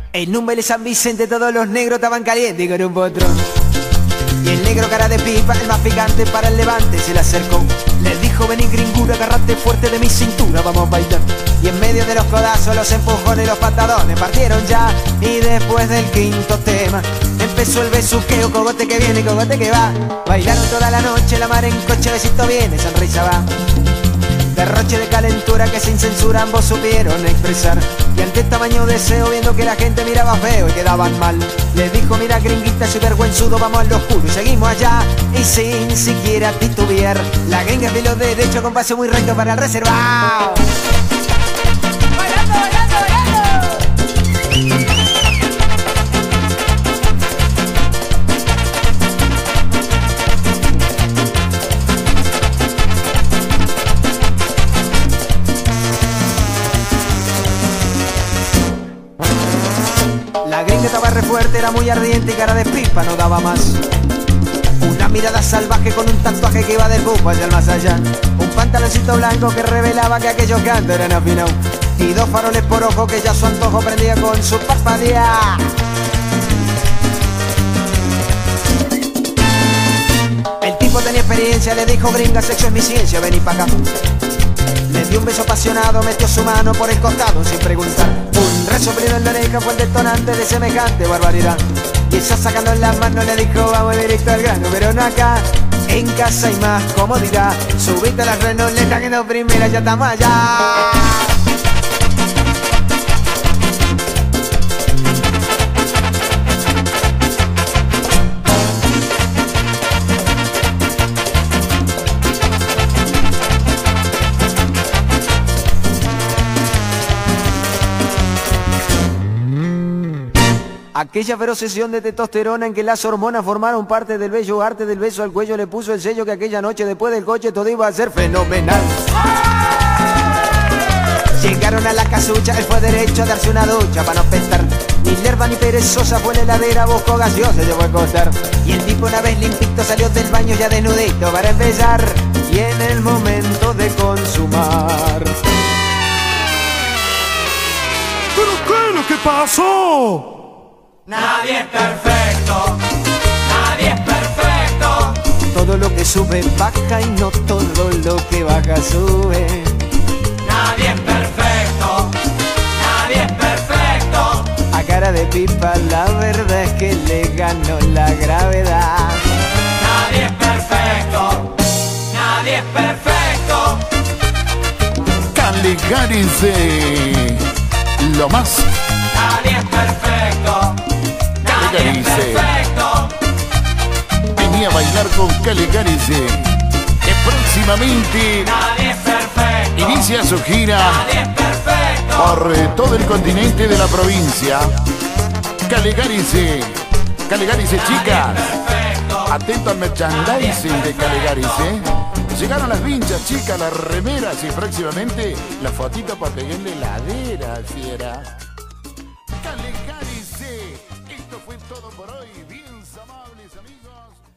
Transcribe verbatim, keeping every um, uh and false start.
En un baile San Vicente todos los negros estaban calientes con un potro. Y el negro cara de pipa, el más picante para el levante, se le acercó. Le dijo: vení gringura, agarrate fuerte de mi cintura, vamos a bailar. Y en medio de los codazos, los empujones y los patadones partieron ya. Y después del quinto tema empezó el besuqueo, cogote que viene, cogote que va. Bailaron toda la noche, la mar en coche, besito viene, sonrisa va. Derroche de calentura que sin censura ambos supieron expresar. Y ante tamaño deseo, viendo que la gente miraba feo y quedaban mal, le dijo: mira gringuita, soy vergüenzudo, vamos al oscuro y seguimos allá. Y sin siquiera titubear, la gringa de los derechos con paso muy recto para el reservado. ¡Bailando, bailando, bailando! La gringa estaba re fuerte, era muy ardiente y cara de pipa no daba más. Una mirada salvaje con un tatuaje que iba del bufo hacia el más allá. Un pantaloncito blanco que revelaba que aquellos cantos eran afinados. Y dos faroles por ojo que ya su antojo prendía con su parpadea. El tipo tenía experiencia, le dijo: gringa, sexo es mi ciencia, vení pa' acá. Le dio un beso apasionado, metió su mano por el costado sin preguntar. Un resoplido en la oreja fue el detonante de semejante barbaridad. Y ella sacando las manos le dijo: vamos directo al grano, pero no acá. En casa hay más comodidad. Subiste a las renoletas que no primera, ya estamos allá. Aquella feroz sesión de testosterona en que las hormonas formaron parte del bello arte del beso al cuello le puso el sello que aquella noche después del coche todo iba a ser fenomenal. Llegaron a la casucha, él fue derecho a darse una ducha para no pestar. Ni lerva ni perezosa fue la heladera, buscó gaseosa, se fue a acostar. Y el tipo una vez limpito salió del baño ya desnudito para empezar. Y en el momento de consumar. ¿Pero qué es lo que pasó? Nadie es perfecto, nadie es perfecto. Todo lo que sube baja y no todo lo que baja sube. Nadie es perfecto, nadie es perfecto. A cara de pipa la verdad es que le ganó la gravedad. Nadie es perfecto, nadie es perfecto. Caligarice, lo más. Nadie es perfecto. Caligarice. Perfecto. Venía a bailar con Caligarice, que próximamente Nadie es perfecto. inicia su gira Nadie es perfecto. por todo el continente de la provincia. Caligarice, Caligarice, chicas, atento al merchandising de Caligarice. Llegaron las vinchas, chicas, las remeras y próximamente la fotito para pegarle ladera, fiera. Caligarice, esto fue todo por hoy, bien amables amigos.